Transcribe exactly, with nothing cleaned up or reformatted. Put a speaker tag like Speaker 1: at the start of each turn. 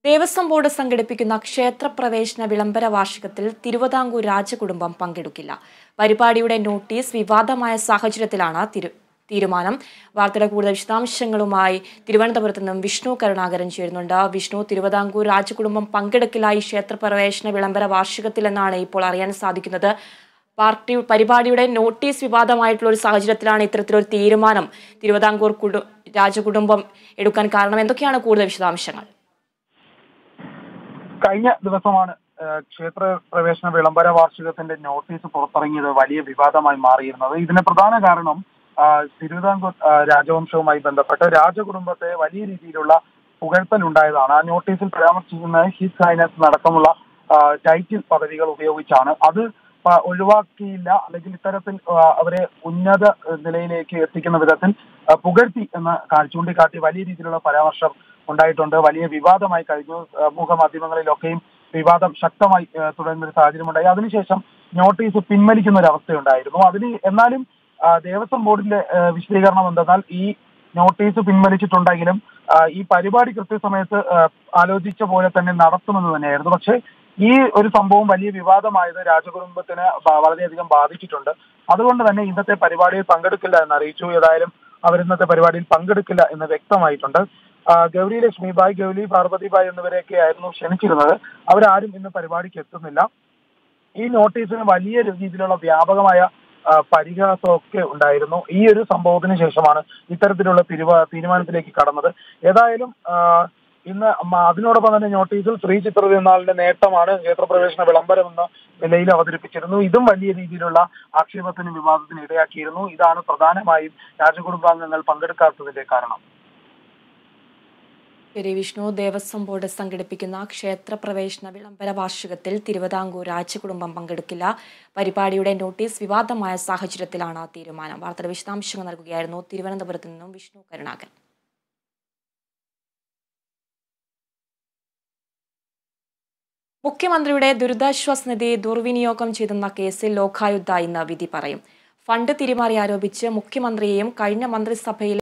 Speaker 1: Devaswom board സംഘടിപ്പിക്കുന്ന ക്ഷേത്രപ്രവേശന വിളംബര വാർഷികത്തിൽ തിരുവിതാംകൂർ രാജകുടുംബം പങ്കെടുക്കില്ല. പരിപാടിയുടെ നോട്ടീസ് വിവാദമായ സാഹചര്യത്തിലാണ് തിരു തീരുമാനം. വാർത്തയുടെ കൂടുതൽ വിശദാംശങ്ങളുമായി തിരുവനന്തപുരത്ത് നിന്നും വിഷ്ണു കരുണാകരൻ ചേരുന്നുണ്ട്. വിഷ്ണു, തിരുവിതാംകൂർ രാജകുടുംബം പങ്കെടുക്കില്ല ഈ ക്ഷേത്രപ്രവേശന വിളംബര വാർഷികത്തിൽ എന്നാണ് ഇപ്പോൾ അറിയാൻ സാധിക്കുന്നത്. പാർട്ടി പരിപാടിയുടെ നോട്ടീസ് വിവാദമായിട്ടുള്ള ഒരു സാഹചര്യത്തിലാണ് ഇത്തരത്തിലൊരു തീരുമാനം തിരുവിതാംകൂർ കുടു രാജകുടുംബം എടുക്കാൻ കാരണം. എന്തൊക്കെയാണ് കൂടുതൽ വിശദാംശങ്ങൾ?
Speaker 2: കഴിഞ്ഞ ദിവസമാണ് ക്ഷേത്ര പ്രവേശന വിളംബര വാർഷികത്തിന്റെ നോട്ടീസ് പുറത്തിറങ്ങിയത് വലിയ വിവാദമായി മാറിയിരുന്നത്. ഇതിന് പ്രധാന കാരണം തിരുവിതാംകൂർ രാജവംശവുമായി ബന്ധപ്പെട്ട് രാജകുടുംബത്തെ വലിയ രീതിയിലുള്ള പുകഴ്ത്തൽ ഉണ്ടായതാണ്. ആ നോട്ടീസിൽ പരാമർശിക്കുന്ന ഹിസ് ഹൈനസ് അടക്കമുള്ള ടൈറ്റിൽ പദവികൾ ഉപയോഗിച്ചാണ്. അത് ഒഴിവാക്കിയില്ല, അല്ലെങ്കിൽ ഇത്തരത്തിൽ അവരെ ഉന്നത നിലയിലേക്ക് എത്തിക്കുന്ന വിധത്തിൽ പുകഴ്ത്തി എന്ന് ചൂണ്ടിക്കാട്ടി വലിയ രീതിയിലുള്ള പരാമർശം ഉണ്ടായിട്ടുണ്ട്. വലിയ വിവാദമായി കഴിഞ്ഞു. സമൂഹ മാധ്യമങ്ങളിലൊക്കെയും വിവാദം ശക്തമായി തുടരുന്ന ഒരു സാഹചര്യമുണ്ടായി. അതിനുശേഷം നോട്ടീസ് പിൻവലിക്കുന്ന ഒരു അവസ്ഥയുണ്ടായിരുന്നു. അതിന് എന്നാലും ദേവസ്വം ബോർഡിന്റെ വിശദീകരണം എന്തെന്നാൽ ഈ നോട്ടീസ് പിൻവലിച്ചിട്ടുണ്ടെങ്കിലും ഈ പരിപാടി കൃത്യസമയത്ത് ആലോചിച്ച പോലെ തന്നെ നടത്തുമെന്ന് തന്നെയായിരുന്നു. പക്ഷേ ഈ ഒരു സംഭവം വലിയ വിവാദമായത് രാജകുടുംബത്തിന് വളരെയധികം ബാധിച്ചിട്ടുണ്ട്. അതുകൊണ്ട് തന്നെ ഇന്നത്തെ പരിപാടിയിൽ പങ്കെടുക്കില്ല എന്ന് അറിയിച്ചു. ഏതായാലും അവർ ഇന്നത്തെ പരിപാടിയിൽ പങ്കെടുക്കില്ല എന്ന് വ്യക്തമായിട്ടുണ്ട്. ഗൗരി ലക്ഷ്മിബായ്, ഗൗരി പാർവതിബായ് എന്നിവരെയൊക്കെ ആയിരുന്നു ക്ഷണിച്ചിരുന്നത്. അവരാരും ഇന്ന് പരിപാടിക്ക് എത്തുന്നില്ല. ഈ നോട്ടീസിന് വലിയ രീതിയിലുള്ള വ്യാപകമായ പരിഹാസമൊക്കെ ഉണ്ടായിരുന്നു. ഈ ഒരു സംഭവത്തിന് ശേഷമാണ് ഇത്തരത്തിലുള്ള തീരുമാ തീരുമാനത്തിലേക്ക് കടന്നത്. ഏതായാലും ഇന്ന് അതിനോടൊപ്പം തന്നെ നോട്ടീസിൽ ശ്രീ ചിത്ര തിരുനാളിന്റെ നേട്ടമാണ് ക്ഷേത്രപ്രവേശന വിളംബരം എന്ന നിലയിൽ അവതരിപ്പിച്ചിരുന്നു. ഇതും വലിയ രീതിയിലുള്ള ആക്ഷേപത്തിനും വിവാദത്തിനും ഇടയാക്കിയിരുന്നു. ഇതാണ് പ്രധാനമായും രാജകുടുംബാംഗങ്ങൾ പങ്കെടുക്കാത്തതിന്റെ കാരണം.
Speaker 1: വിഷ്ണു, ദേവസ്വം ബോർഡ് സംഘടിപ്പിക്കുന്ന ക്ഷേത്രപ്രവേശന വിളംബര വാർഷികത്തിൽ തിരുവിതാംകൂർ രാജകുടുംബം പങ്കെടുക്കില്ല. പരിപാടിയുടെ നോട്ടീസ് വിവാദമായ സാഹചര്യത്തിലാണ് തീരുമാനം. വാർത്തയുടെ വിശദാംശങ്ങൾ നൽകുകയായിരുന്നു തിരുവനന്തപുരത്ത് നിന്നും വിഷ്ണു കരുണാകരൻ. മുഖ്യമന്ത്രിയുടെ ദുരിതാശ്വാസ നിധി ദുർവിനിയോഗം ചെയ്തെന്ന കേസിൽ ലോകായുക്ത ഇന്ന് വിധി പറയും. ഫണ്ട് തിരിമറി ആരോപിച്ച് മുഖ്യമന്ത്രിയെയും കഴിഞ്ഞ മന്ത്രിസഭയിലെ